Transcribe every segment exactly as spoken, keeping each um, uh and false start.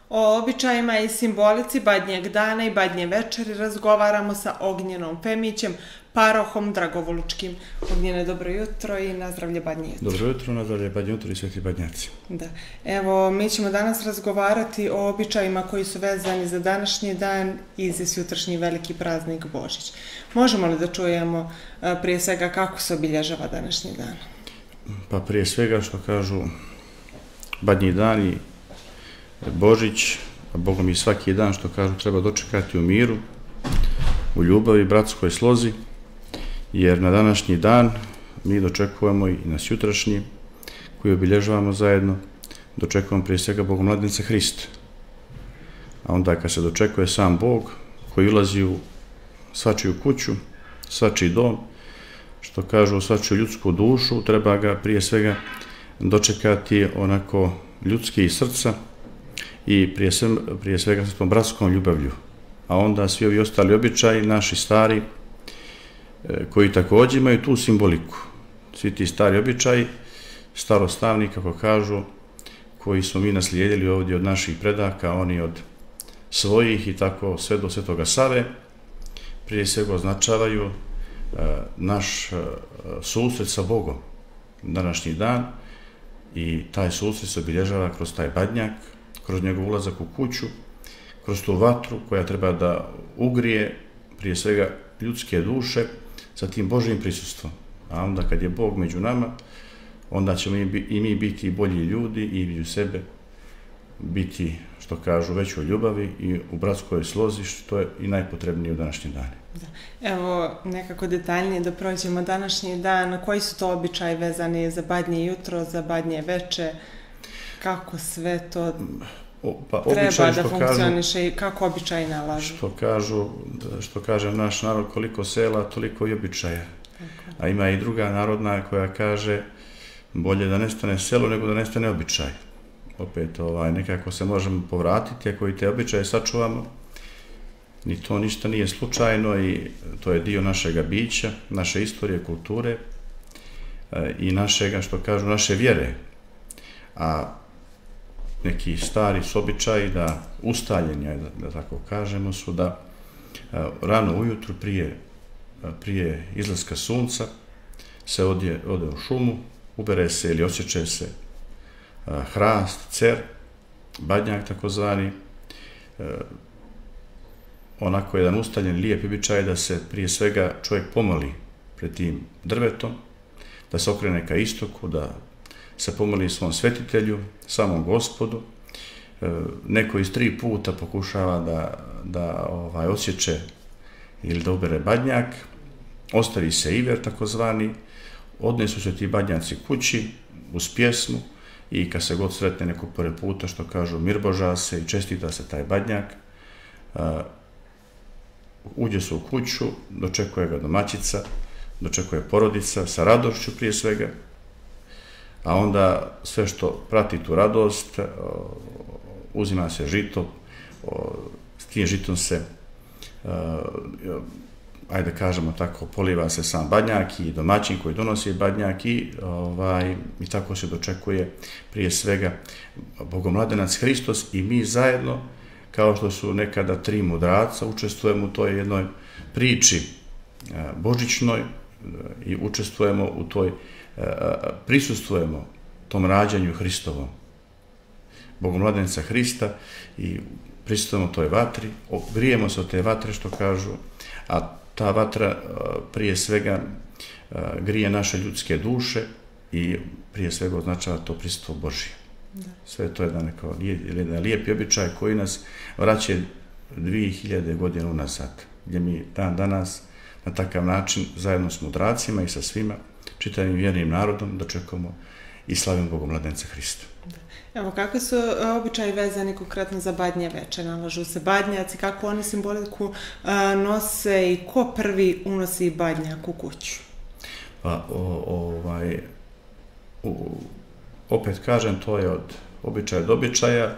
O običajima i simbolici Badnjeg dana i Badnje večeri razgovaramo sa Ognjenom Femićem, parohom Dragovolučkim. Ognjene, dobro jutro i nazdravlje Badnje jutro. Dobro jutro, nazdravlje Badnje jutro i sveti badnjaci. Da. Evo, mi ćemo danas razgovarati o običajima koji su vezani za današnji dan i za sutrašnji veliki praznik Božić. Možemo li da čujemo prije svega kako se obilježava današnji dan? Pa prije svega što kažu Badnji dan i Božić, a Bogom i svaki dan što kažu treba dočekati u miru, u ljubavi, bratskoj slozi, jer na današnji dan mi dočekujemo i na sutrašnji koji obilježavamo zajedno, dočekujemo prije svega Bogomladence Hrista. A onda kad se dočekuje sam Bog koji ulazi u svačiju kuću, svačiji dom, što kažu u svačiju ljudsku dušu, treba ga prije svega dočekati onako ljudski iz srca i prije svega, prije svega sa tom bratskom ljubavlju. A onda svi ovi ostali običaji, naši stari, koji također imaju tu simboliku. Svi ti stari običaji, starostavni, kako kažu, koji smo mi naslijedili ovdje od naših predaka, oni od svojih i tako sve do Svetoga Save, prije svega označavaju naš susret sa Bogom današnji dan i taj susret se obilježava kroz taj badnjak, kroz njegov ulazak u kuću, kroz tu vatru koja treba da ugrije prije svega ljudske duše sa tim Božjim prisustvom. A onda kad je Bog među nama, onda ćemo i mi biti bolji ljudi i među sebe biti, što kažu, većoj ljubavi i u bratskoj slozi, što je i najpotrebnije u današnjem danu. Evo, nekako detaljnije da prođemo današnji dan. Koji su to običaji vezani za Badnje jutro, za Badnje veče? Kako sve to pa, treba da funkcioniše i kako običaji nalažu? Što kažu, što kaže naš narod, koliko sela, toliko i običaja. Tako. A ima i druga narodna koja kaže bolje da nestane selo nego da nestane običaj. Opet ovaj, nekako se možemo povratiti ako i te običaje sačuvamo. Ni to ništa nije slučajno i to je dio našega bića, naše istorije, kulture i našega, što kažu, naše vjere. A neki stari su običaji da ustaljeni, da, da tako kažemo, su da rano ujutru prije, prije izlaska sunca se odje, ode u šumu, ubere se ili osjeće se hrast, cer, badnjak takozvani, onako jedan ustaljen, lijep običaj da se prije svega čovjek pomoli pred tim drvetom, da se okrene ka istoku, da se pomoli svom svetitelju, samom Gospodu. Neko iz tri puta pokušava da, da ovaj, osjeće ili da ubere badnjak, ostavi se iver takozvani, odnesu se ti badnjaci kući uz pjesmu i kad se god sretne neko pored puta, što kažu, mirboža se i čestita se taj badnjak, uđe se u kuću, dočekuje ga domaćica, dočekuje porodica sa radošću prije svega, a onda sve što prati tu radost, uzima se žito, s tim žitom se, ajde kažemo tako, poliva se sam badnjak i domaćin koji donosi badnjak i, ovaj, i tako se dočekuje prije svega Bogomladenac Hristos i mi zajedno, kao što su nekada tri mudraca, učestvujemo u toj jednoj priči božićnoj i učestvujemo u toj, prisustvujemo tom rađanju Hristovom, Bogomladenca Hrista i prisustvujemo toj vatri, grijemo se od te vatre, što kažu, a ta vatra prije svega grije naše ljudske duše i prije svega označava to prisustvo Božje. Da. Sve to je jedan, neko, jedan lijepi običaj koji nas vraća dvije hiljade godina unazad, gdje mi dan danas na takav način zajedno s mudracima i sa svima čitavim vjernim narodom dočekamo i slavimo Bogomladenca Hrista. Da. Evo, kakve su običaji vezani konkretno za Badnje veče? Nalažu se badnjaci, kako oni simboliku a, nose i ko prvi unosi badnjak u kuću? Pa, o, ovaj, u, opet kažem, to je od običaja do običaja.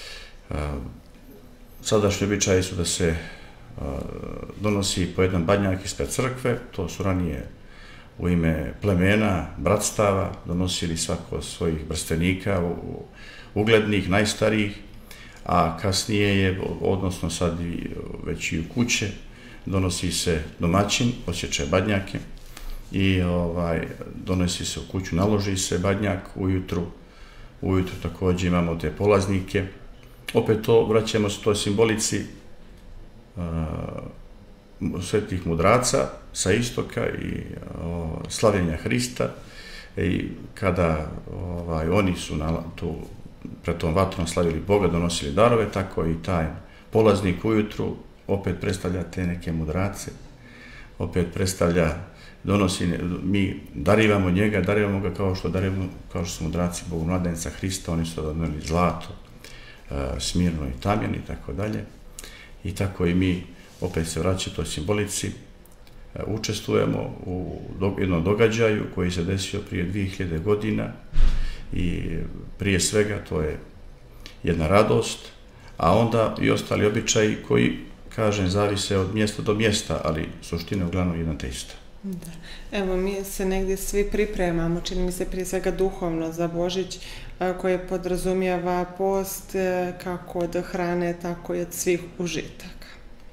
Sadašnji običaji su da se donosi po jedan badnjak ispred crkve, to su ranije u ime plemena, bratstava, donosili svako od svojih brstenika, uglednih, najstarijih, a kasnije je, odnosno sad već i u kuće, donosi se domaćin, osjeća badnjake i ovaj, donosi se u kuću, naloži se badnjak ujutru. Ujutru također imamo te polaznike. Opet to vraćamo se toj simbolici uh, svetih mudraca sa istoka i uh, slavljenja Hrista. I kada ovaj, oni su na, tu, pred tom vatrom slavili Boga, donosili darove, tako i taj polaznik ujutru opet predstavlja te neke mudrace, opet predstavlja, donosi, mi darivamo njega, darivamo ga kao što darivamo, kao što su mudraci Bogomladenca Hrista, oni su doneli zlato, smirno i tamjan i tako dalje. I tako i mi opet se vraćamo toj simbolici, učestvujemo u jednom događaju koji se desio prije dvije hiljade godina i prije svega to je jedna radost, a onda i ostali običaji koji, kažem, zavise od mjesta do mjesta, ali suština je uglavnom jedna te ista. Da. Evo, mi se negdje svi pripremamo, čini mi se prije svega duhovno za Božić, koje podrazumijeva post kako od hrane, tako i od svih užitaka.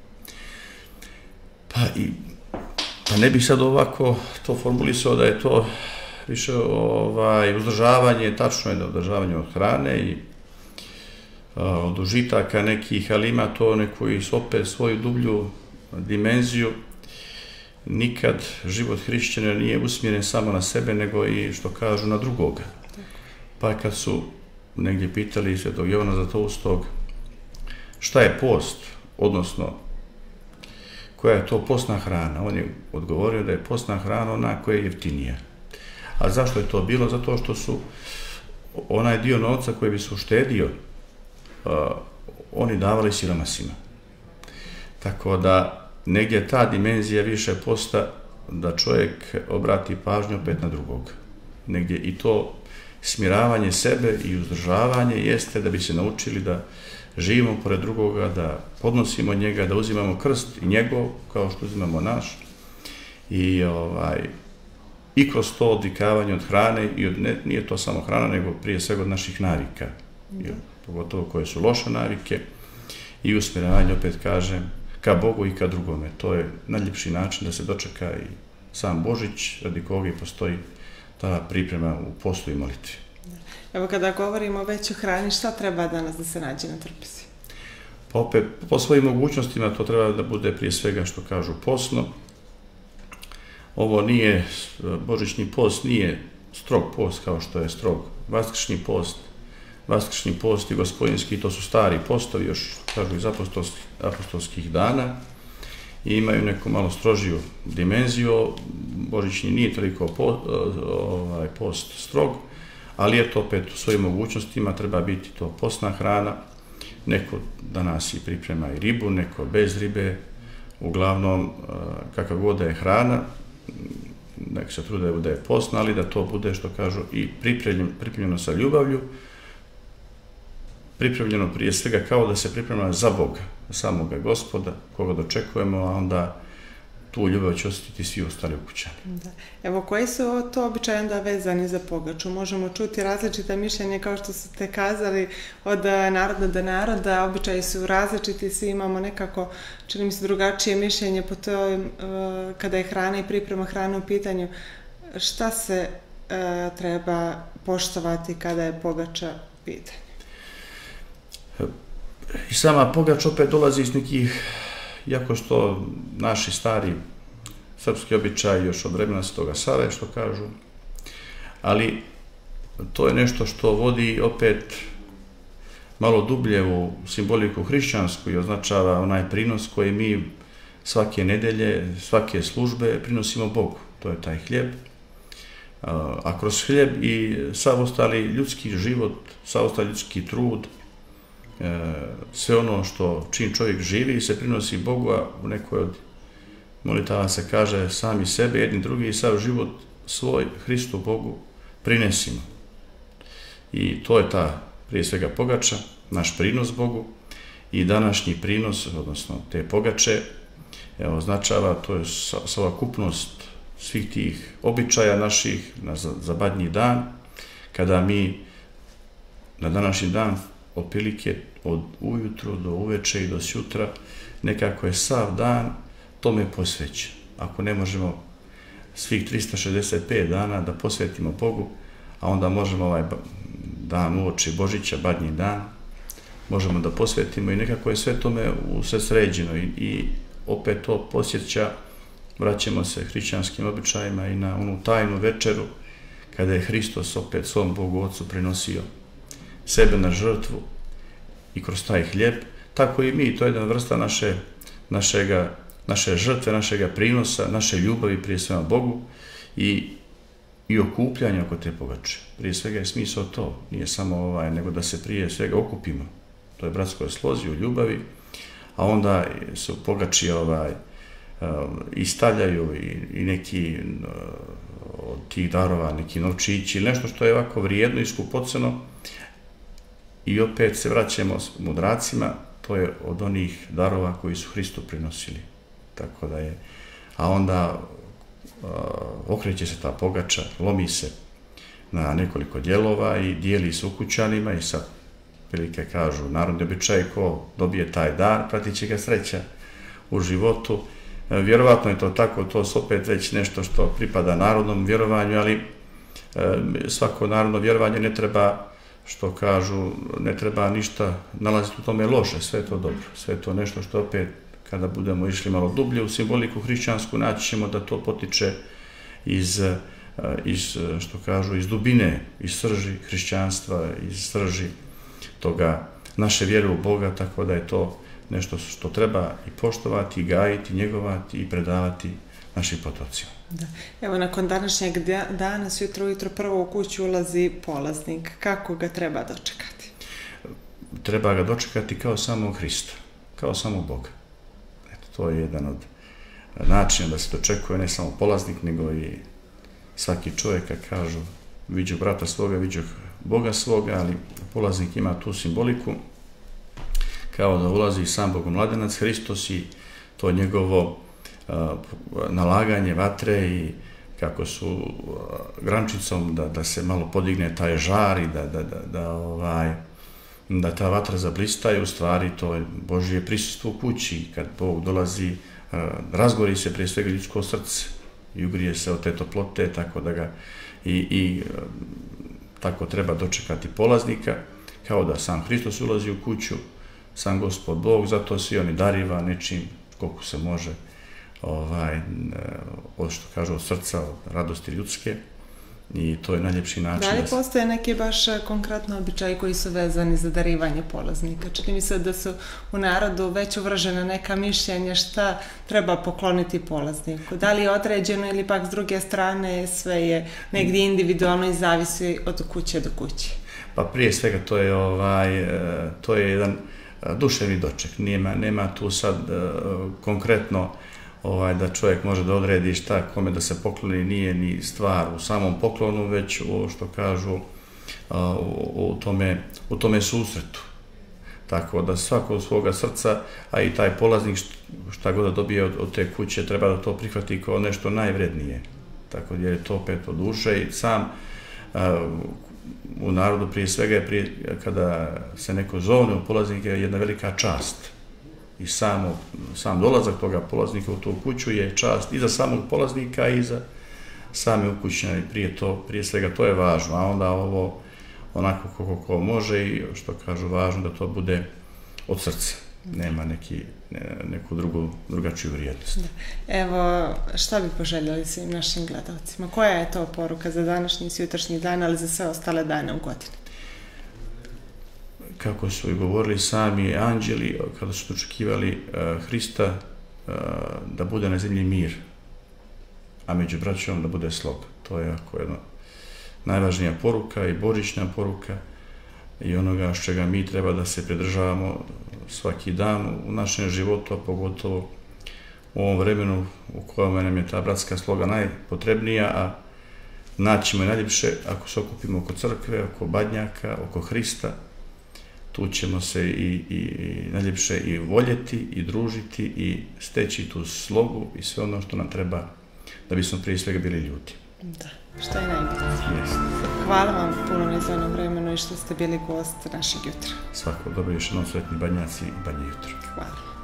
Pa i pa ne bih sad ovako to formulisao da je to više ovaj, uzdržavanje, tačno je da uzdržavanje od hrane i a, od užitaka nekih, ali ima to neku i opet svoju dublju dimenziju. Nikad život hrišćana nije usmjeren samo na sebe, nego i, što kažu, na drugoga. Pa kad su negdje pitali svetog Jovana Zlatoustog šta je post, odnosno koja je to postna hrana, on je odgovorio da je postna hrana ona koja je jeftinija. A zašto je to bilo? Zato što su onaj dio novca koji bi se uštedio, uh, oni davali siromasima. Tako da negdje ta dimenzija više posta da čovjek obrati pažnju opet na drugog. Negdje i to smiravanje sebe i uzdržavanje jeste da bi se naučili da živimo pored drugoga, da podnosimo njega, da uzimamo krst i njegov kao što uzimamo naš. I, ovaj, i kroz to odvikavanje od hrane, i od, ne, nije to samo hrana, nego prije svega od naših navika. I, pogotovo koje su loše navike. I usmjeravanje, opet kažem, ka Bogu i ka drugome. To je najljepši način da se dočeka i sam Božić, radi koga i postoji ta priprema u postu i molitvi. Evo, kada govorimo već o hrani, šta treba danas da se nađe na trpezi? Pa opet, po svojim mogućnostima to treba da bude prije svega, što kažu, postno. Ovo nije, božićni post nije strog post kao što je strog vaskršnji post. Vaskršnji post i gospodinski, to su stari postovi, još kažu iz apostolskih, apostolskih dana i imaju neku malo strožiju dimenziju. Božićni nije toliko post, ovaj, post strog, ali je to opet u svojim mogućnostima, treba biti to postna hrana. Neko danas i priprema i ribu, neko bez ribe, uglavnom kakav god da je hrana, nek se trude da je postna, ali da to bude, što kažu, i pripremljeno sa ljubavlju, pripremljeno prije svega kao da se priprema za Boga, samoga Gospoda, koga dočekujemo, a onda tu ljubav će osjetiti svi ostali ukućani. Da. Evo, koji su to običaje onda vezani za pogaču? Možemo čuti različita mišljenja, kao što ste kazali, od naroda do naroda, običaji su različiti, svi imamo nekako, čini mi se, drugačije mišljenje po to, kada je hrana i priprema hrane u pitanju. Šta se treba poštovati kada je pogača u pitanju? I sama pogača opet dolazi iz nekih, jako što naši stari srpski običaj još od vremena Svetoga Save, što kažu, ali to je nešto što vodi opet malo dublje u simboliku hrišćansku i označava onaj prinos koji mi svake nedelje, svake službe prinosimo Bogu. To je taj hljeb. A kroz hljeb i sav ostali ljudski život, sav ostali ljudski trud, sve ono što čim čovjek živi se prinosi Bogu, a u nekoj od molitava se kaže sami sebe, jedni drugi i sav život svoj Hristu Bogu prinesimo. I to je ta, prije svega, pogača, naš prinos Bogu i današnji prinos, odnosno te pogače, evo, označava, to je savokupnost svih tih običaja naših na, za badnji dan, kada mi na današnji dan otprilike od ujutru do uveče i do sjutra, nekako je sav dan tome posvećen. Ako ne možemo svih trista šezdeset pet dana da posvetimo Bogu, a onda možemo ovaj dan uoči Božića, Badnji dan, možemo da posvetimo i nekako je sve tome usredsređeno i, i opet to posjeća, vraćamo se hrišćanskim običajima i na onu tajnu večeru, kada je Hristos opet svom Bogu Otcu prinosio sebe na žrtvu i kroz taj hljeb, tako i mi, to je jedna vrsta naše, našega, naše žrtve, našega prinosa, naše ljubavi prije svema Bogu i, i okupljanja oko te pogače. Prije svega je smisao to, nije samo ovaj, nego da se prije svega okupimo. To je bratskoj slozi u ljubavi, a onda su pogači ovaj, i stavljaju i, i neki od tih darova, neki novčići ili nešto što je ovako vrijedno i skupoceno i opet se vraćamo s mudracima, to je od onih darova koji su Hristu prinosili. Tako da je, a onda uh, okreće se ta pogača, lomi se na nekoliko dijelova i dijeli se ukućanima i sad prilike kažu narodni običaj ko dobije taj dar, pratit će ga sreća u životu. Vjerovatno je to tako, to je opet već nešto što pripada narodnom vjerovanju, ali svako narodno vjerovanje ne treba, što kažu, ne treba ništa nalaziti u tome loše, sve je to dobro, sve je to nešto što opet, kada budemo išli malo dublje u simboliku hrišćansku, naći ćemo da to potiče iz, iz, što kažu, iz dubine, iz srži hrišćanstva, iz srži toga naše vjere u Boga, tako da je to nešto što treba i poštovati, i gajiti, njegovati i predavati našim potocima. Da. Evo, nakon današnjeg dana, jutro ujutro prvo u kuću ulazi polaznik. Kako ga treba dočekati? Treba ga dočekati kao samog Hrista, kao samog Boga. Eto, to je jedan od načina da se dočekuje ne samo polaznik, nego i svaki čovjek, kad kažu viđu brata svoga, viđu Boga svoga, ali polaznik ima tu simboliku kao da ulazi sam Bogomladenac Hristos i to njegovo uh, nalaganje vatre i kako su uh, grančicom da, da se malo podigne taj žar i da, da, da, da, ovaj, da ta vatra zablista i u stvari to je Božje prisustvo u kući. Kad Bog dolazi, uh, razgori se prije svega ljudsko srce i ugrije se od te toplote, tako da ga i, i uh, tako treba dočekati polaznika, kao da sam Hristos ulazi u kuću, sam Gospod Bog, zato svi oni dariva nečim koliko se može, ovaj, od što kažu od srca, od radosti ljudske i to je najljepši način. Da li postoje neki baš konkretno običaji koji su vezani za darivanje polaznika? Čini mi se da su u narodu već uvržene neka mišljenja šta treba pokloniti polazniku. Da li je određeno ili pak s druge strane sve je negdje individualno i zavisi od kuće do kuće? Pa prije svega to je, ovaj, to je jedan duševni doček. Nema, nema tu sad uh, konkretno ovaj, da čovjek može da odredi šta kome da se pokloni, nije ni stvar u samom poklonu, već u, što kažu, uh, u, u, tome, u tome susretu. Tako da svako od svoga srca, a i taj polaznik šta god da dobije od, od te kuće, treba da to prihvati kao nešto najvrednije. Tako da je to opet od duše i sam uh, u narodu prije svega je prije, kada se neko zovne u polaznike je jedna velika čast. I samo, sam dolazak toga polaznika u tu kuću je čast i za samog polaznika i za same ukućane. Prije, to, prije svega to je važno, a onda ovo onako kako ko može i što kažu važno da to bude od srca. Nema neki, ne, neku drugu, drugačiju vrijednost. Da. Evo, šta bi poželjeli svim našim gledalcima? Koja je to poruka za današnji i sutrašnji dan, ali za sve ostale dane u godini? Kako su i govorili sami anđeli, kada su očekivali uh, Hrista, uh, da bude na zemlji mir, a među braćom da bude sloga. To je jako jedna najvažnija poruka i božićna poruka i onoga s čega mi treba da se pridržavamo svaki dan u našem životu, a pogotovo u ovom vremenu u kojem nam je ta bratska sloga najpotrebnija, a naćemo je najljepše ako se okupimo oko crkve, oko badnjaka, oko Hrista. Tu ćemo se i, i, i najljepše i voljeti, i družiti, i steći tu slogu i sve ono što nam treba da bismo prije svega bili ljudi. Da, što je najbitnije. Yes. hvala vam puno na izdvojenom vremenu i što ste bili gost našeg jutra. Svako dobro, još jednom sretni Badnjaci i Badnje jutro. Hvala.